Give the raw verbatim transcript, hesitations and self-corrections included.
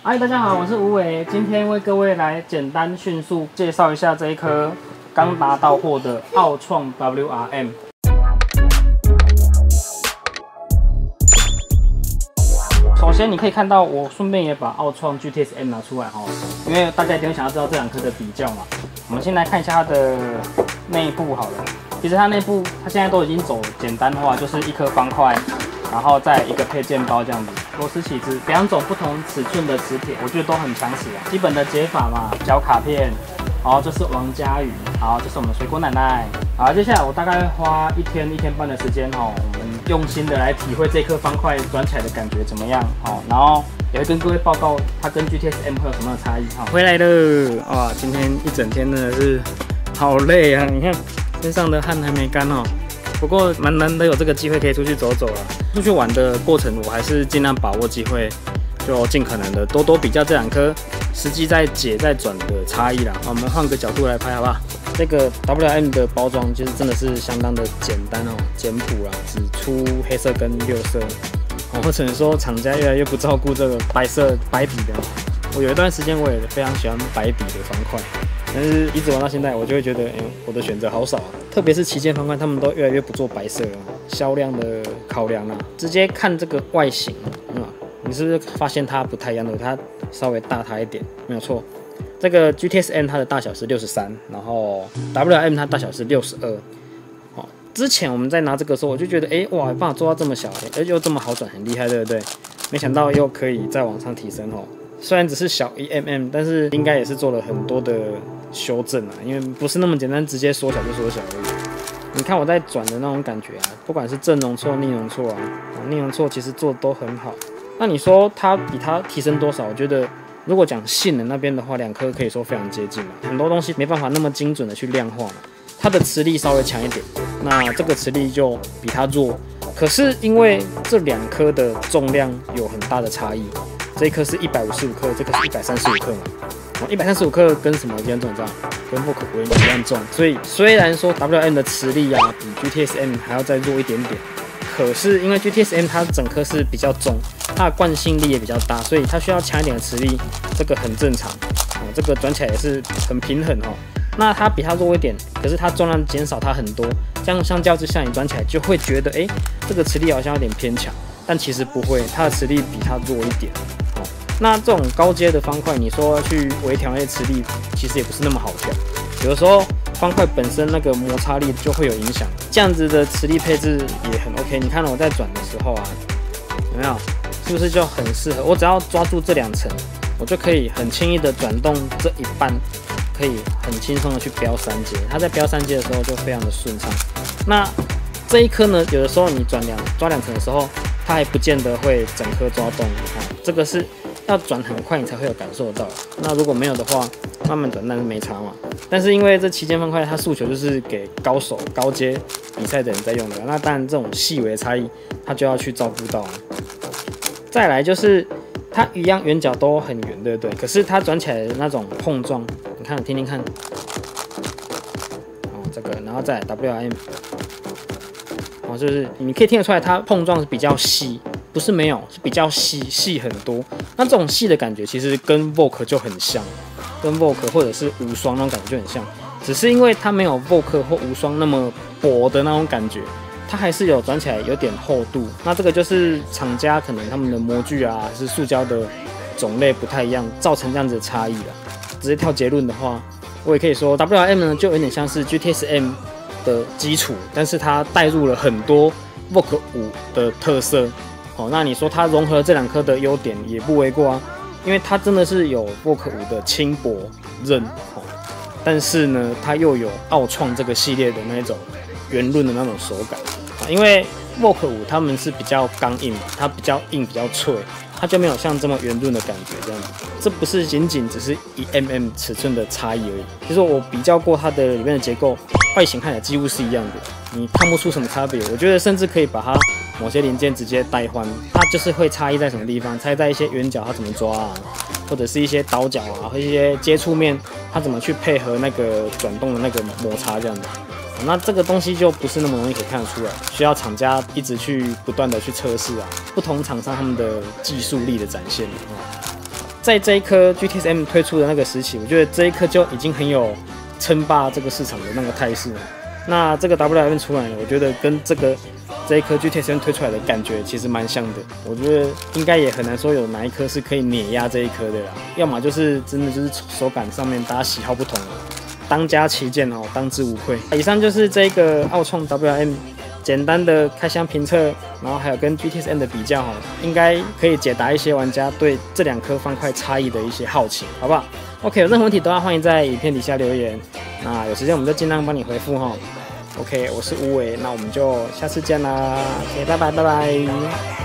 嗨，大家好，我是吴伟，今天为各位来简单迅速介绍一下这一颗刚拿到货的奥创 W R M。首先你可以看到，我顺便也把奥创 G T S M 拿出来哦，因为大家一定会想要知道这两颗的比较嘛。我们先来看一下它的内部好了。其实它内部，它现在都已经走简单化，就是一颗方块。 然后再一个配件包这样子，螺丝起子两种不同尺寸的磁铁，我觉得都很强势啊。基本的解法嘛，小卡片，好，这是王佳宇，好，这是我们水果奶奶。好，接下来我大概花一天一天半的时间哦，我们用心的来体会这颗方块转起来的感觉怎么样？好，然后也会跟各位报告它跟 G T S M 会有什么样的差异。好，回来了，哇，今天一整天真的是好累啊！你看身上的汗还没干哦。 不过蛮难得有这个机会可以出去走走了。出去玩的过程，我还是尽量把握机会，就尽可能的多多比较这两颗实际在解在转的差异啦。我们换个角度来拍，好不好？这个 W R M 的包装其实真的是相当的简单哦，简朴啦，只出黑色跟六色。我只能说厂家越来越不照顾这个白色白底的。我有一段时间我也非常喜欢白底的方块。 但是一直玩到现在，我就会觉得，哎、欸，我的选择好少啊。特别是旗舰方块，他们都越来越不做白色了，销量的考量啦。直接看这个外形，啊，你是不是发现它不太一样的？它稍微大它一点，没有错。这个 G T S M 它的大小是六十三，然后 W R M 它大小是六十二。哦，之前我们在拿这个时候，我就觉得，哎、欸，哇，有办法做到这么小，而且又这么好转，很厉害，对不对？没想到又可以再往上提升哦。虽然只是小一 mm， 但是应该也是做了很多的 修正啊，因为不是那么简单，直接缩小就缩小而已。你看我在转的那种感觉啊，不管是正容错、逆容错啊，逆容错其实做的都很好。那你说它比它提升多少？我觉得如果讲性能那边的话，两颗可以说非常接近嘛。很多东西没办法那么精准的去量化嘛。它的磁力稍微强一点，那这个磁力就比它弱。可是因为这两颗的重量有很大的差异，这一颗是一百五十五克，这颗是一百三十五克嘛。 一百三十五克跟什么一样重？你知道？跟 V O K 五一样重。所以虽然说 W R M 的磁力啊比 G T S M 还要再弱一点点，可是因为 G T S M 它整颗是比较重，它的惯性力也比较大，所以它需要强一点的磁力，这个很正常。哦，这个转起来也是很平衡哦。那它比它弱一点，可是它重量减少它很多，这样相较之下，你转起来就会觉得，哎、欸，这个磁力好像有点偏强，但其实不会，它的磁力比它弱一点。 那这种高阶的方块，你说去微调那些磁力，其实也不是那么好调。有的时候方块本身那个摩擦力就会有影响。这样子的磁力配置也很 OK。你看我在转的时候啊，有没有？是不是就很适合？我只要抓住这两层，我就可以很轻易的转动这一半，可以很轻松的去标三阶。它在标三阶的时候就非常的顺畅。那这一颗呢，有的时候你转两抓两层的时候，它还不见得会整颗抓动。你看这个是。 要转很快，你才会有感受到。那如果没有的话，慢慢转那是没差嘛。但是因为这旗舰方块，它诉求就是给高手、高阶比赛的人在用的。那当然，这种细微的差异，它就要去照顾到啊。再来就是它一样圆角都很圆，对不对？可是它转起来的那种碰撞，你看，听听看。哦，这个，然后再来 W R M， 哦，就是你可以听得出来，它碰撞是比较细。 不是没有，是比较细，细很多。那这种细的感觉，其实跟 V O K 就很像，跟 V O K 或者是无双那种感觉就很像。只是因为它没有 V O K 或无双那么薄的那种感觉，它还是有转起来有点厚度。那这个就是厂家可能他们的模具啊，还是塑胶的种类不太一样，造成这样子的差异了。直接跳结论的话，我也可以说 W R M 呢就有点像是 G T S M 的基础，但是它带入了很多 V O K 五的特色。 哦，那你说它融合了这两颗的优点也不为过啊，因为它真的是有 V O K 五的轻薄韧，哦，但是呢，它又有奥创这个系列的那种圆润的那种手感啊，因为 V O K 五他们是比较刚硬，它比较硬比较脆，它就没有像这么圆润的感觉这样子。这不是仅仅只是一 mm 尺寸的差异而已，就是我比较过它的里面的结构，外形看起来几乎是一样的，你看不出什么差别。我觉得甚至可以把它。 某些零件直接代换，它就是会差异在什么地方？差异在一些圆角它怎么抓啊，或者是一些倒角啊，或一些接触面它怎么去配合那个转动的那个摩擦这样的。那这个东西就不是那么容易可以看得出来，需要厂家一直去不断的去测试啊，不同厂商他们的技术力的展现。 在这一颗 G T S M 推出的那个时期，我觉得这一颗就已经很有称霸这个市场的那个态势。那这个 W L M 出来了，我觉得跟这个这一颗 G T S M 推出来的感觉其实蛮像的。我觉得应该也很难说有哪一颗是可以碾压这一颗的啦，要么就是真的就是手感上面大家喜好不同，当家旗舰哦，当之无愧。以上就是这个奥创 W L M 简单的开箱评测，然后还有跟 G T S M 的比较哦，应该可以解答一些玩家对这两颗方块差异的一些好奇，好不好 ？OK， 有任何问题都要欢迎在影片底下留言。那有时间我们就尽量帮你回复哈。OK， 我是吴伟，那我们就下次见啦。OK， 拜拜拜拜。